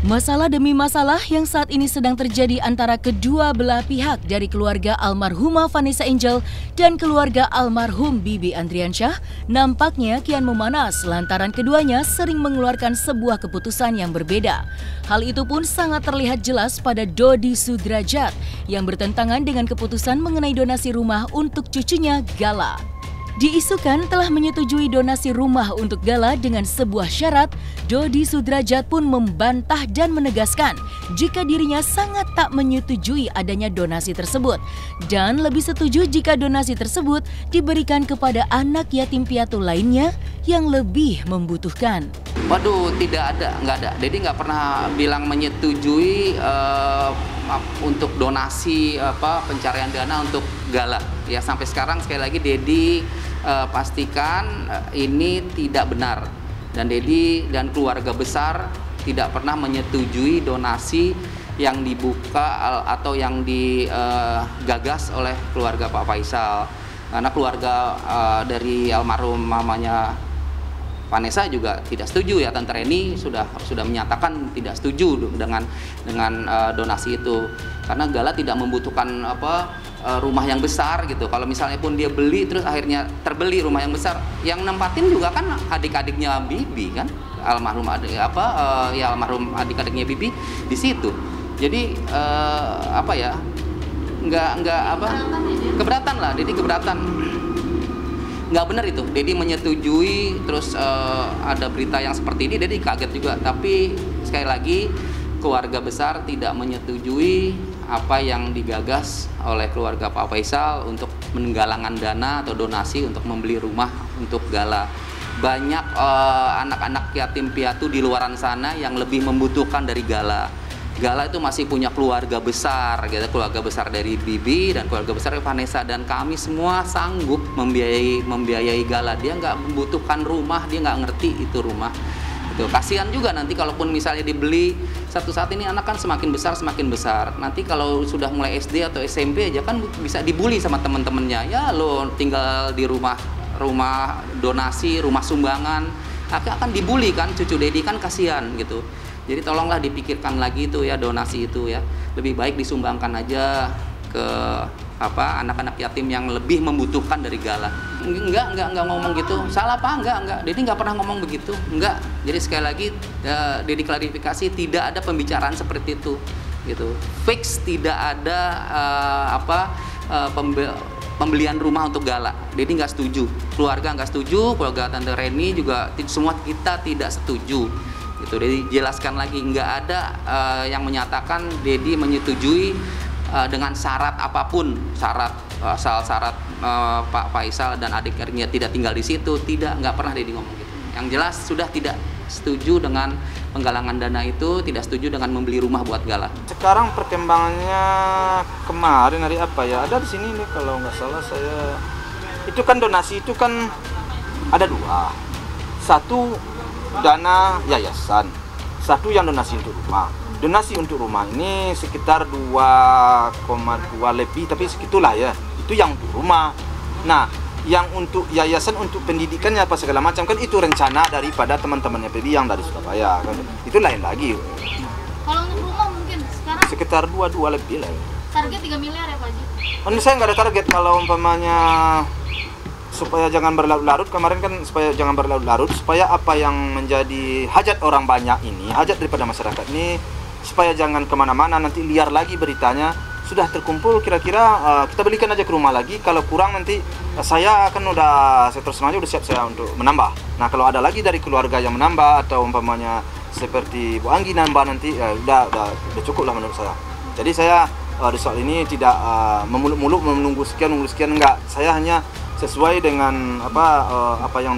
Masalah demi masalah yang saat ini sedang terjadi antara kedua belah pihak dari keluarga almarhumah Vanessa Angel dan keluarga almarhum Bibi Andriansyah nampaknya kian memanas lantaran keduanya sering mengeluarkan sebuah keputusan yang berbeda. Hal itu pun sangat terlihat jelas pada Dodi Sudrajat yang bertentangan dengan keputusan mengenai donasi rumah untuk cucunya Gala. Diisukan telah menyetujui donasi rumah untuk Gala dengan sebuah syarat. Dodi Sudrajat pun membantah dan menegaskan jika dirinya sangat tak menyetujui adanya donasi tersebut dan lebih setuju jika donasi tersebut diberikan kepada anak yatim piatu lainnya yang lebih membutuhkan. Waduh, nggak ada. Dedi nggak pernah bilang menyetujui untuk donasi pencarian dana untuk Gala. Ya sampai sekarang sekali lagi Dedi pastikan ini tidak benar, dan Dedi dan keluarga besar tidak pernah menyetujui donasi yang dibuka atau yang digagas oleh keluarga Pak Faisal, karena keluarga dari almarhum mamanya Vanessa juga tidak setuju ya. Tante Reni sudah menyatakan tidak setuju dengan donasi itu, karena Gala tidak membutuhkan rumah yang besar gitu. Kalau misalnya pun dia beli terus akhirnya terbeli rumah yang besar, yang nempatin juga kan adik-adiknya Bibi kan, almarhum almarhum adik-adiknya Bibi di situ. Jadi keberatan lah, Dedi keberatan. Nggak benar itu, Dedi menyetujui terus ada berita yang seperti ini, Dedi kaget juga. Tapi sekali lagi keluarga besar tidak menyetujui apa yang digagas oleh keluarga Pak Faisal untuk menggalangan dana atau donasi untuk membeli rumah untuk Gala. Banyak anak-anak yatim piatu di luaran sana yang lebih membutuhkan dari Gala. Gala itu masih punya keluarga besar, gitu, keluarga besar dari Bibi dan keluarga besar dari Vanessa, dan kami semua sanggup membiayai Gala. Dia nggak membutuhkan rumah, dia nggak ngerti itu rumah. Itu kasihan juga nanti kalaupun misalnya dibeli, satu saat ini anak kan semakin besar. Nanti kalau sudah mulai SD atau SMP aja kan bisa dibully sama teman-temannya. Ya lo tinggal di rumah donasi, rumah sumbangan, akan dibully kan, cucu Dedi kan kasihan gitu. Jadi tolonglah dipikirkan lagi itu ya, donasi itu ya. Lebih baik disumbangkan aja ke anak-anak yatim yang lebih membutuhkan dari Gala. Enggak ngomong gitu. Salah apa? Enggak. Dedi nggak pernah ngomong begitu. Enggak. Jadi sekali lagi Dedi klarifikasi, tidak ada pembicaraan seperti itu gitu. Fix tidak ada pembelian rumah untuk Gala. Dedi nggak setuju. Keluarga nggak setuju, keluarga Tante Reni juga, semua kita tidak setuju. Gitu. Dedi jelaskan lagi, nggak ada yang menyatakan Dedi menyetujui dengan syarat apapun, syarat Pak Faisal dan adik-adiknya tidak tinggal di situ, nggak pernah Dedi ngomong gitu. Yang jelas sudah tidak setuju dengan penggalangan dana itu, tidak setuju dengan membeli rumah buat Gala. Sekarang perkembangannya kemarin hari apa ya? Ada di sini nih kalau nggak salah saya. Itu kan donasi itu kan ada dua. Satu dana yayasan, satu yang donasi untuk rumah. Donasi untuk rumah ini sekitar 2,2 lebih, tapi segitulah ya. Itu yang untuk rumah. Nah, yang untuk yayasan untuk pendidikannya apa segala macam kan itu rencana daripada teman-temannya Bibi yang dari Surabaya kan. Itu lain lagi. Kalau untuk rumah mungkin sekarang sekitar 2 lebih lah. Target 3 miliar ya Pak Haji? Saya nggak ada target kalau umpamanya supaya jangan berlarut-larut. Kemarin kan supaya jangan berlarut-larut, supaya apa yang menjadi hajat orang banyak ini, hajat daripada masyarakat ini, supaya jangan kemana-mana nanti liar lagi beritanya. Sudah terkumpul kira-kira kita belikan aja ke rumah lagi. Kalau kurang nanti saya terus aja udah siap saya untuk menambah. Nah kalau ada lagi dari keluarga yang menambah atau umpamanya seperti Bu Anggi nambah nanti udah cukup lah menurut saya. Jadi saya di soal ini tidak memuluk-muluk menunggu sekian enggak. Saya hanya sesuai dengan apa yang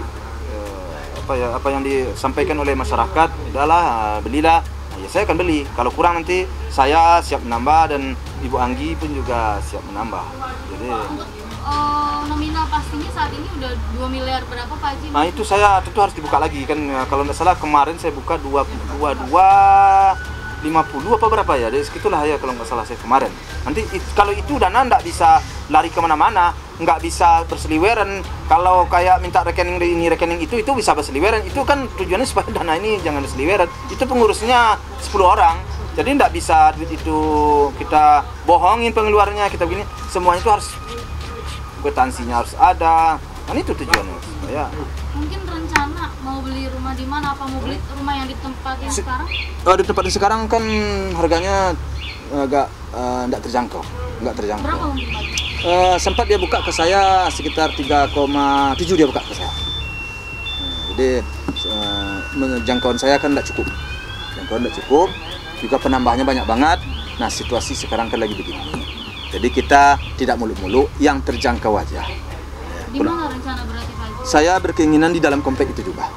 disampaikan oleh masyarakat. Udahlah belilah. Ya saya akan beli. Kalau kurang nanti saya siap menambah dan Ibu Anggi pun juga siap menambah. Jadi nominal pastinya saat ini udah 2 miliar berapa Pak Haji? Nah itu saya tentu harus dibuka lagi kan. Kalau nggak salah kemarin saya buka 250 apa berapa ya. Jadi segitulah ya kalau nggak salah saya kemarin. Nanti kalau itu dana nggak bisa lari kemana-mana. nggak bisa berseliweran. Kalau kayak minta rekening ini rekening itu bisa berseliweran. Itu kan tujuannya supaya dana ini jangan berseliweran. Itu pengurusnya 10 orang. Jadi nggak bisa duit itu kita bohongin pengeluarannya, kita begini. Semuanya itu harus kwitansinya harus ada. Kan itu tujuannya. Ya. Mungkin rencana mau beli rumah di mana? Apa mau beli rumah yang di tempat yang sekarang? Di tempat yang sekarang kan harganya agak nggak terjangkau. Berapa mungkin Pak? Sempat dia buka ke saya sekitar 3,7 dia buka ke saya. Jadi jangkauan saya kan tidak cukup. Juga penambahnya banyak banget. Nah situasi sekarang kan lagi begini. Jadi kita tidak muluk-muluk, yang terjangkau aja. Di mana rencana berarti Pak? Saya berkeinginan di dalam komplek itu juga.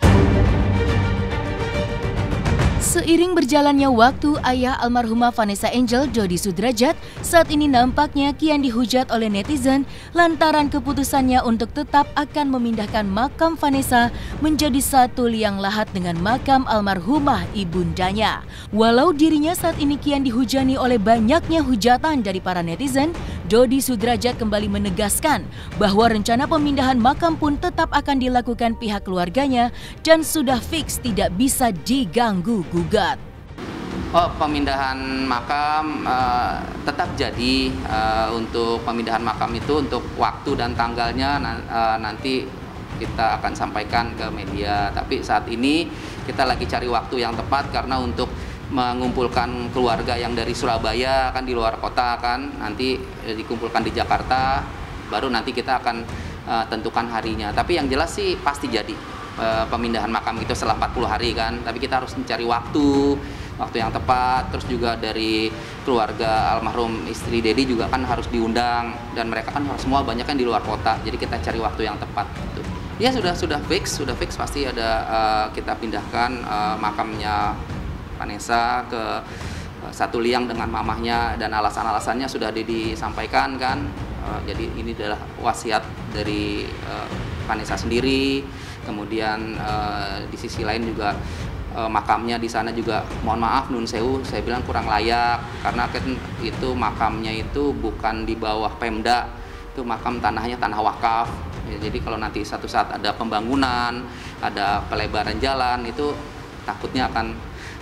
Seiring berjalannya waktu, ayah almarhumah Vanessa Angel, Dodi Sudrajat, saat ini nampaknya kian dihujat oleh netizen lantaran keputusannya untuk tetap akan memindahkan makam Vanessa menjadi satu liang lahat dengan makam almarhumah ibundanya. Walau dirinya saat ini kian dihujani oleh banyaknya hujatan dari para netizen, Dodi Sudrajat kembali menegaskan bahwa rencana pemindahan makam pun tetap akan dilakukan pihak keluarganya dan sudah fix tidak bisa diganggu-gugat. Pemindahan makam tetap jadi. Untuk pemindahan makam itu untuk waktu dan tanggalnya nanti kita akan sampaikan ke media. Tapi saat ini kita lagi cari waktu yang tepat karena untuk mengumpulkan keluarga yang dari Surabaya kan di luar kota kan nanti dikumpulkan di Jakarta, baru nanti kita akan tentukan harinya. Tapi yang jelas sih pasti jadi pemindahan makam itu setelah 40 hari kan. Tapi kita harus mencari waktu yang tepat. Terus juga dari keluarga almarhum istri Dedi juga kan harus diundang dan mereka kan semua banyak kan di luar kota. Jadi kita cari waktu yang tepat gitu. Ya sudah fix pasti ada kita pindahkan makamnya Vanessa ke satu liang dengan mamahnya dan alasan-alasannya sudah disampaikan kan. Jadi ini adalah wasiat dari Vanessa sendiri. Kemudian di sisi lain juga makamnya di sana juga mohon maaf nun sewu saya bilang kurang layak karena kan itu makamnya itu bukan di bawah Pemda, itu makam tanahnya tanah wakaf. Ya, jadi kalau nanti satu saat ada pembangunan, ada pelebaran jalan itu takutnya akan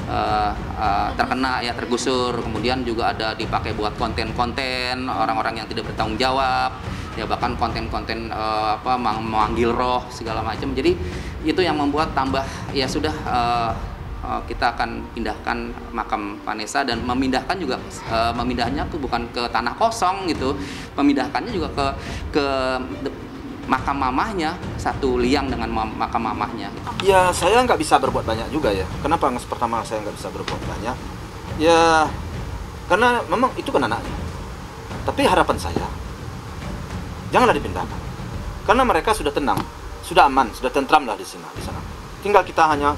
terkena ya tergusur. Kemudian juga ada dipakai buat konten-konten orang-orang yang tidak bertanggung jawab, ya bahkan konten-konten memanggil roh segala macam. Jadi itu yang membuat tambah ya sudah kita akan pindahkan makam Vanessa dan memindahkan juga memindahnya bukan ke tanah kosong gitu, memindahkannya juga ke makam mamahnya, satu liang dengan makam mamahnya. Ya saya nggak bisa berbuat banyak juga ya. Kenapa pertama saya nggak bisa berbuat banyak? Ya karena memang itu kan anaknya. Tapi harapan saya janganlah dipindahkan. Karena mereka sudah tenang, sudah aman, sudah tentram lah di sana. Tinggal kita hanya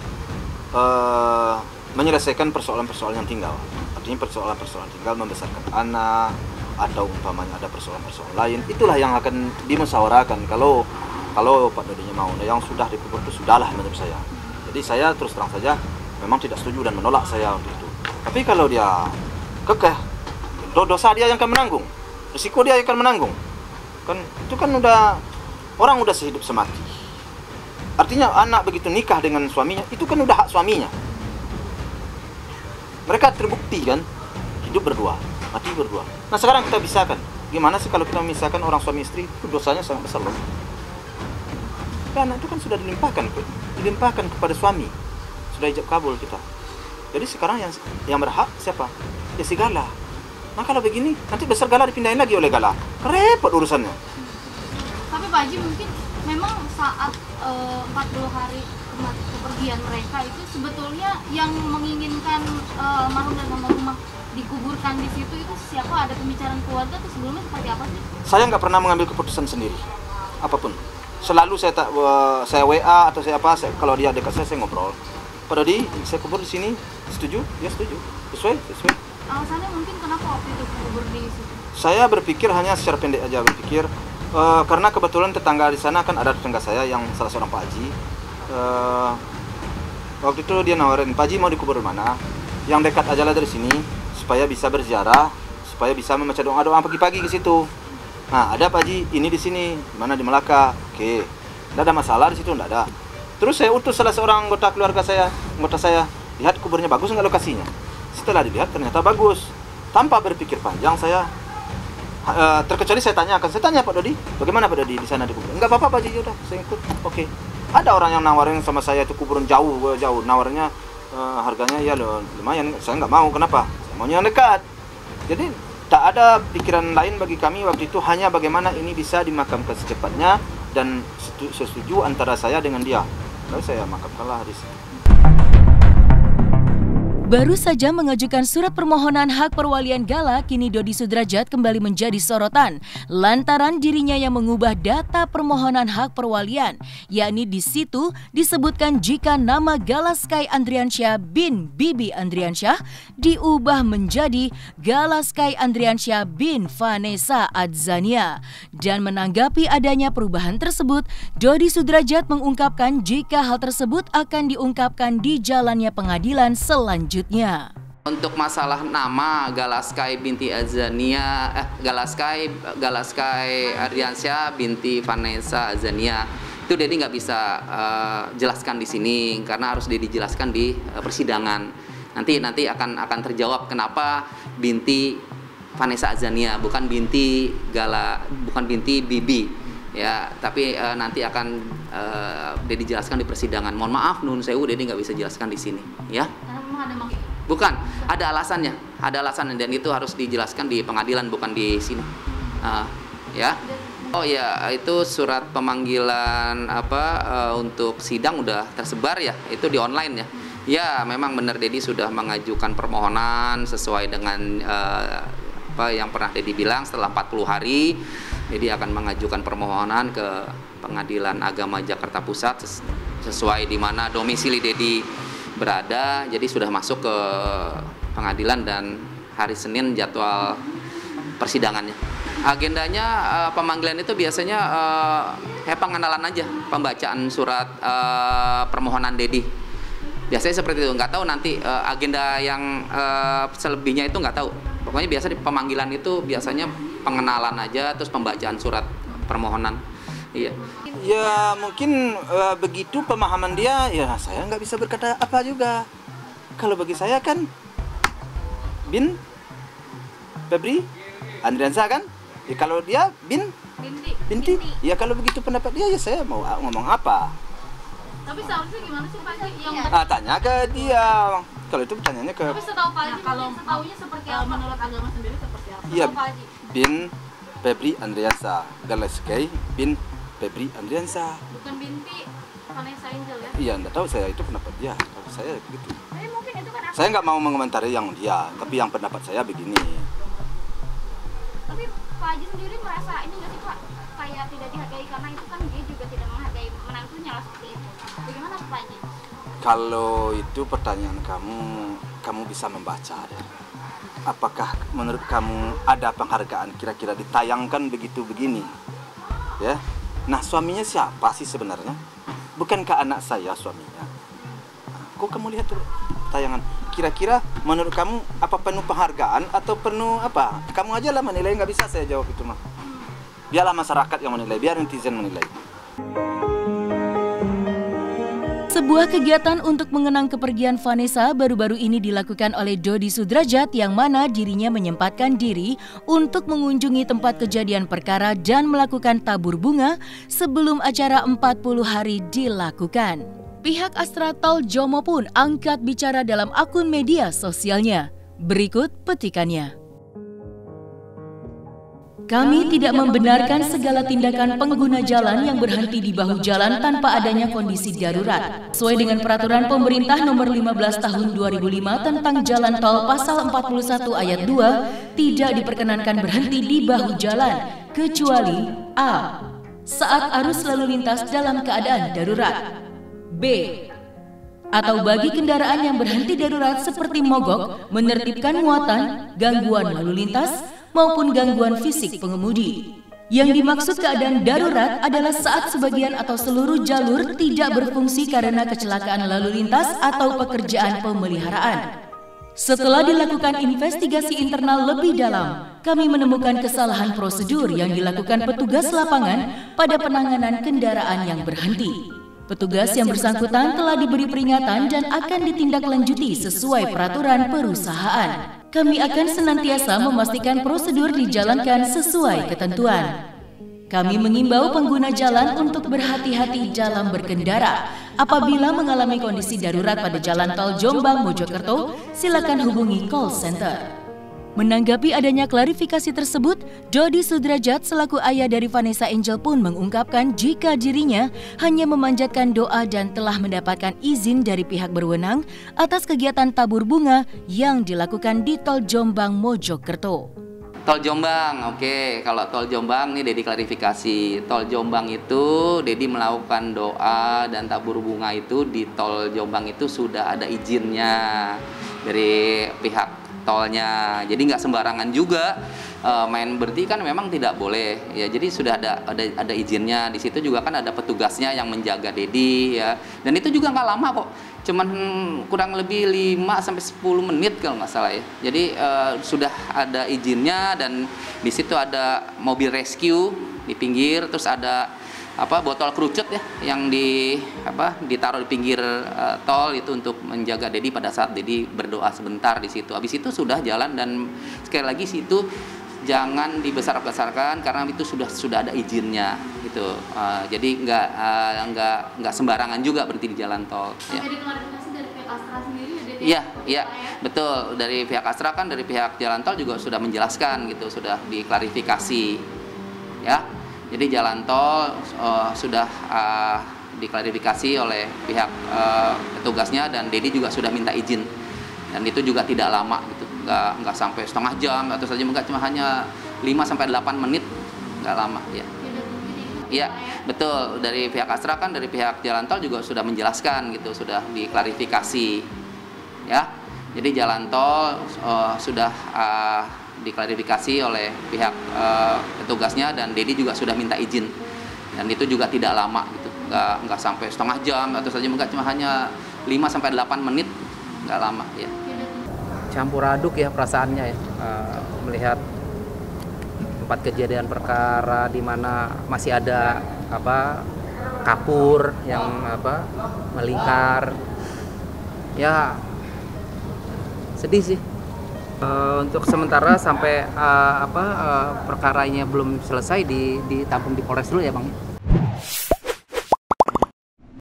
menyelesaikan persoalan-persoalan yang tinggal. Artinya persoalan-persoalan tinggal membesarkan anak, atau umpamanya ada persoalan-persoalan lain, itulah yang akan dimusyawarahkan kalau Pak Dodinya mau. Nah, yang sudah dikubur itu sudahlah menurut saya. Jadi saya terus terang saja memang tidak setuju dan menolak saya untuk itu. Tapi kalau dia kekeh, dosa dia yang akan menanggung, risiko dia yang akan menanggung. Kan itu kan orang udah sehidup semati. Artinya anak begitu nikah dengan suaminya, itu kan udah hak suaminya. Mereka terbukti kan hidup berdua, mati berdua. Nah sekarang kita pisahkan. Gimana sih kalau kita memisahkan orang suami istri? Itu dosanya sangat besar loh. Karena itu kan sudah dilimpahkan kepada suami, sudah ijab kabul kita. Jadi sekarang yang berhak siapa? Ya si Gala. Nah kalau begini nanti besar Gala dipindahin lagi oleh Gala, repot urusannya. Tapi Pak Haji mungkin memang saat 40 hari kepergian mereka itu sebetulnya yang menginginkan almarhum dan almarhumah dikuburkan di situ itu siapa? Ada pembicaraan keluarga atau sebelumnya seperti apa sih? Saya nggak pernah mengambil keputusan sendiri apapun. Selalu saya WA atau saya kalau dia dekat saya ngobrol. Pak Dodi, saya kubur di sini, setuju? Ya setuju. Sesuai. Alasannya mungkin kenapa waktu itu kubur di situ? Saya berpikir hanya secara pendek aja berpikir karena kebetulan tetangga di sana kan ada tetangga saya yang salah seorang Pak Haji. Waktu itu dia nawarin, Pak Haji mau dikubur di mana? Yang dekat aja lah dari sini, supaya bisa berziarah, supaya bisa membaca doa-doa pagi-pagi ke situ. Nah, ada Pak Haji, ini di sini, mana di Melaka. Oke, tidak ada masalah di situ, tidak ada. Terus saya utus salah seorang anggota keluarga saya, lihat kuburnya bagus nggak lokasinya. Setelah dilihat ternyata bagus. Tanpa berpikir panjang saya, terkecuali saya tanya Pak Dodi, bagaimana Pak Dodi di sana di kubur? Enggak apa-apa Pak Haji, udah saya ikut. Oke. Ada orang yang nawarin sama saya itu kuburan jauh, nawarnya harganya ya lumayan. Saya nggak mau, kenapa? Saya maunya yang dekat. Jadi tak ada pikiran lain bagi kami waktu itu, hanya bagaimana ini bisa dimakamkan secepatnya dan setuju antara saya dengan dia. Lalu saya makamkanlah di sini. Baru saja mengajukan surat permohonan hak perwalian Gala, kini Dodi Sudrajat kembali menjadi sorotan lantaran dirinya yang mengubah data permohonan hak perwalian, yakni di situ disebutkan jika nama Gala Sky Andriansyah bin Bibi Andriansyah diubah menjadi Gala Sky Andriansyah bin Vanessa Adzania. Dan menanggapi adanya perubahan tersebut, Dodi Sudrajat mengungkapkan jika hal tersebut akan diungkapkan di jalannya pengadilan selanjutnya. Untuk masalah nama Gala Sky binti Adzania, Gala Sky Andriansyah binti Vanessa Adzania, itu Dedi nggak bisa jelaskan di sini karena harus Dedi jelaskan di persidangan. Nanti akan terjawab kenapa binti Vanessa Adzania, bukan binti Bibi. Ya, tapi nanti akan Dedi jelaskan di persidangan. Mohon maaf, nun sewu, Dedi nggak bisa jelaskan di sini, ya. Bukan, ada alasannya, dan itu harus dijelaskan di pengadilan, bukan di sini, ya. Oh ya, itu surat pemanggilan untuk sidang udah tersebar ya, itu di online ya. Ya, memang benar Dedi sudah mengajukan permohonan sesuai dengan apa yang pernah Dedi bilang, setelah 40 hari Dedi akan mengajukan permohonan ke Pengadilan Agama Jakarta Pusat sesuai di mana domisili Dedi berada. Jadi sudah masuk ke pengadilan dan hari Senin jadwal persidangannya. Agendanya pemanggilan itu biasanya pengenalan aja, pembacaan surat permohonan Dedi. Biasanya seperti itu. Nggak tahu nanti agenda yang selebihnya itu nggak tahu. Pokoknya biasa di pemanggilan itu biasanya pengenalan aja, terus pembacaan surat permohonan. Iya. Ya mungkin begitu pemahaman dia, ya saya nggak bisa berkata apa juga. Kalau bagi saya kan bin Febri Andriansyah kan, ya kalau dia binti. Ya kalau begitu pendapat dia, ya saya mau ngomong apa. Tapi seharusnya gimana sih Pak Haji? Tanya ke dia. Kalau itu pertanyaannya ke. Tapi setahu Pak Haji, kalau setahunya seperti apa? Menurut agama sendiri seperti apa? Iya, bin Febri Andriansyah, Gala Sky bin Febri Andriansyah. Bukan binti Vanessa Angel ya? Iya, enggak tahu saya, itu pendapat dia. Kalau saya begitu. Tapi mungkin itu kan saya nggak mau mengomentari yang dia, tapi yang pendapat saya begini. Tapi Pak Haji sendiri merasa ini nggak sih Pak, kayak tidak dihargai karena itu kan dia juga tidak menghargai menantunya lah seperti itu. Bagaimana Pak Haji? Kalau itu pertanyaan kamu bisa membaca deh. Apakah menurut kamu ada penghargaan kira-kira ditayangkan begini? Ya. Nah, suaminya siapa sih sebenarnya? Bukankah anak saya suaminya? Kok kamu lihat tuh tayangan? Kira-kira menurut kamu apa penuh penghargaan atau penuh apa? Kamu aja lah menilai, nggak bisa saya jawab itu mah. Biarlah masyarakat yang menilai, biar netizen menilai. Sebuah kegiatan untuk mengenang kepergian Vanessa baru-baru ini dilakukan oleh Dodi Sudrajat yang mana dirinya menyempatkan diri untuk mengunjungi tempat kejadian perkara dan melakukan tabur bunga sebelum acara 40 hari dilakukan. Pihak Astra Tol Jomo pun angkat bicara dalam akun media sosialnya. Berikut petikannya. Kami tidak membenarkan segala tindakan pengguna jalan yang berhenti di bahu jalan tanpa adanya kondisi darurat. Sesuai dengan peraturan pemerintah nomor 15 tahun 2005 tentang jalan tol pasal 41 ayat 2, tidak diperkenankan berhenti di bahu jalan, kecuali A. saat arus lalu lintas dalam keadaan darurat, B. atau bagi kendaraan yang berhenti darurat seperti mogok, menertibkan muatan, gangguan lalu lintas, maupun gangguan fisik pengemudi. Yang dimaksud keadaan darurat adalah saat sebagian atau seluruh jalur tidak berfungsi karena kecelakaan lalu lintas atau pekerjaan pemeliharaan. Setelah dilakukan investigasi internal lebih dalam, kami menemukan kesalahan prosedur yang dilakukan petugas lapangan pada penanganan kendaraan yang berhenti. Petugas yang bersangkutan telah diberi peringatan dan akan ditindaklanjuti sesuai peraturan perusahaan. Kami akan senantiasa memastikan prosedur dijalankan sesuai ketentuan. Kami mengimbau pengguna jalan untuk berhati-hati dalam berkendara. Apabila mengalami kondisi darurat pada jalan tol Jombang-Mojokerto, silakan hubungi call center. Menanggapi adanya klarifikasi tersebut, Dodi Sudrajat selaku ayah dari Vanessa Angel pun mengungkapkan jika dirinya hanya memanjatkan doa dan telah mendapatkan izin dari pihak berwenang atas kegiatan tabur bunga yang dilakukan di tol Jombang-Mojokerto. Tol Jombang, oke. Kalau tol Jombang nih Dedi klarifikasi. Tol Jombang itu Dedi melakukan doa dan tabur bunga itu di tol Jombang itu sudah ada izinnya dari pihak tolnya. Jadi nggak sembarangan juga main berhenti kan memang tidak boleh ya. Jadi sudah ada izinnya. Di situ juga kan ada petugasnya yang menjaga Dedi ya. Dan itu juga nggak lama kok. Cuman kurang lebih 5-10 menit kalau nggak salah ya. Jadi sudah ada izinnya dan di situ ada mobil rescue di pinggir, terus ada botol kerucut ya yang ditaruh di pinggir tol itu untuk menjaga Dedi pada saat Dedi berdoa sebentar di situ. Habis itu sudah jalan dan sekali lagi situ jangan dibesar-besarkan karena itu sudah ada izinnya gitu. Jadi nggak sembarangan juga berhenti di jalan tol. Ya. Ada klarifikasi dari pihak Astra sendiri ya? Iya, betul. Dari pihak Astra kan dari pihak jalan tol juga sudah menjelaskan gitu, sudah diklarifikasi. Ya. Jadi jalan tol sudah diklarifikasi oleh pihak petugasnya dan Dedi juga sudah minta izin. Dan itu juga tidak lama gitu. Nggak sampai setengah jam atau saja enggak, cuma hanya 5-8 menit, nggak lama ya. Iya, betul. Dari pihak Astra kan dari pihak jalan tol juga sudah menjelaskan gitu, sudah diklarifikasi ya. Jadi jalan tol sudah diklarifikasi oleh pihak petugasnya dan Dedi juga sudah minta izin. Dan itu juga tidak lama gitu. Nggak sampai setengah jam atau saja enggak, cuma hanya 5-8 menit, nggak lama ya. Campur aduk ya perasaannya ya, melihat tempat kejadian perkara di mana masih ada kapur yang melingkar, ya sedih sih. Untuk sementara sampai perkaranya belum selesai ditampung di Polres dulu ya Bang.